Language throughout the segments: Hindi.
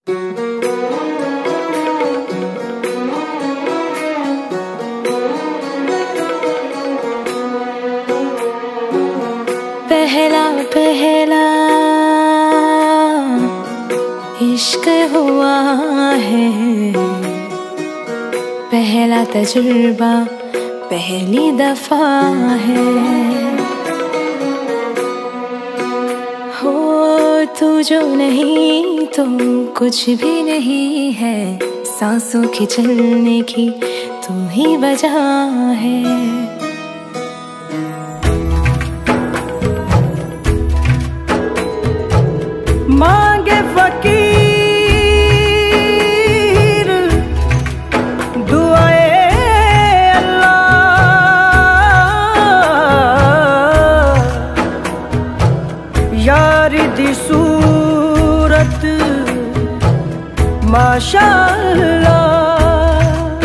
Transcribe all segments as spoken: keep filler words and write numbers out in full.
पहला पहला इश्क हुआ है, पहला तजुर्बा पहली दफा है। हो तू जो नहीं तो कुछ भी नहीं है, सांसों के चलने की तू ही वजह है। मांगे फकीर दुआए अल्लाह, यारी दी सूरत माशाअल्लाह,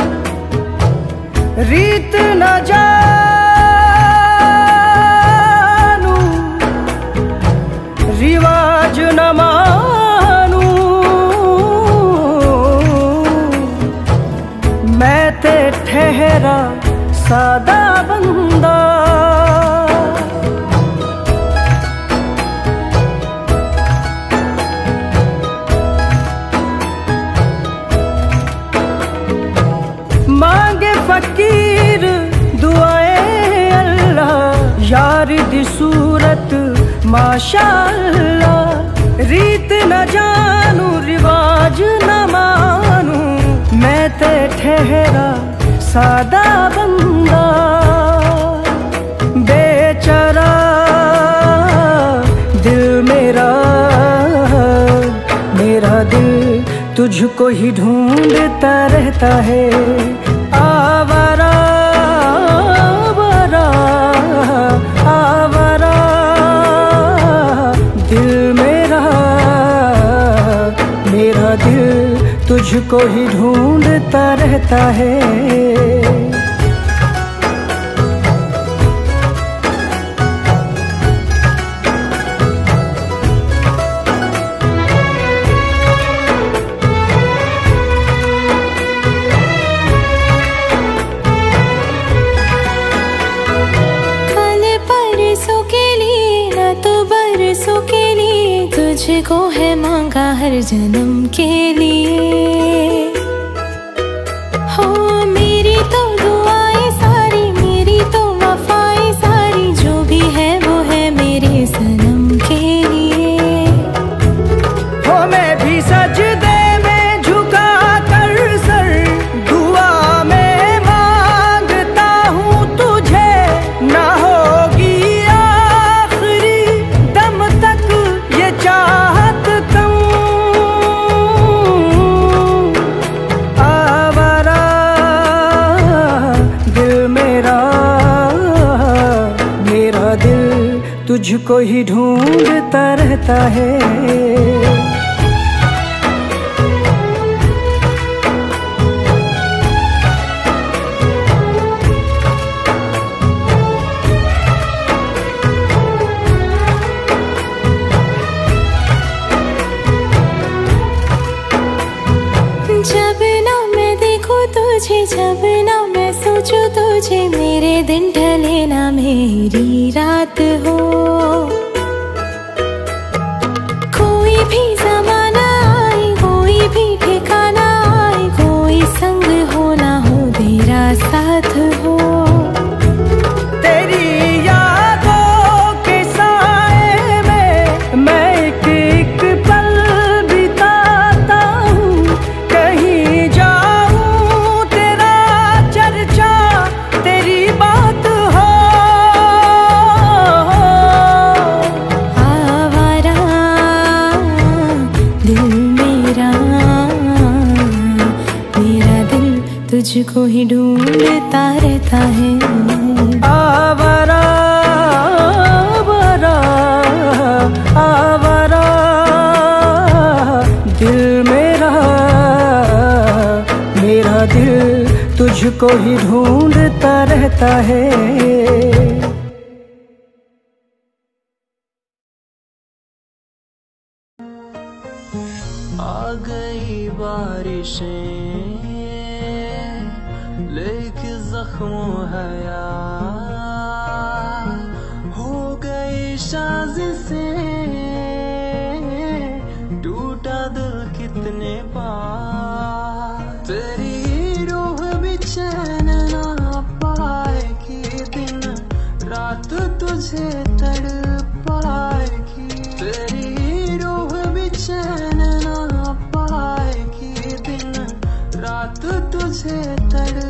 रीत न जानू रिवाज न मानू, मैं ते ठहरा सादा बंदा। मांगे फकीर दुआए अल्लाह, यार दी सूरत माशाअल्लाह, रीत न जानू रिवाज न मानू, मैं ते ठहरा सादा बंदा। बेचारा दिल मेरा, मेरा दिल तुझको ही ढूंढता रहता है। आवारा आवारा आवारा दिल मेरा, मेरा दिल तुझको ही ढूंढता रहता है। तुझको है मांगा हर जन्म के लिए, हो मेरी तो दुआएं सारी, मेरी तो वफाएं सारी, जो भी है वो है मेरे सनम के लिए। हो मैं भी सजदे में झुका कर सर, दुआ में मांगता हूँ तुझे, ना होगी आखिरी दम तक ये चाहत कम। आवारा दिल मेरा, मेरा दिल तुझको ही ढूंढता रहता है। जब ना मैं देखूं तुझे, जब ना मैं सोचूं तुझे, मेरे दिन ढले ना मेरी रात हो। कोई भी ज़माना आए, कोई भी ठिकाना आए, कोई संग हो ना हो तेरा साथ हो। तेरी यादों के साए में मैं एक एक पल बिताता हूँ, कहीं जाऊँ तेरा चर्चा तेरी बात हो। आवारा दिल मेरा, मेरा दिल तुझको ही ढूंढता रहता है। आवारा आवारा आवारा दिल मेरा, मेरा दिल तुझको ही ढूंढता रहता है। आ गई बारिशें लेके जख्मों हया, हो गई साजिशें, टूटा दिल कितने बार। तेरी रूह भी चैन ना पाएगी, दिन रात तुझे तड़पाएगी। तेरी रूह भी चैन ना पाएगी, दिन रात तुझे तड़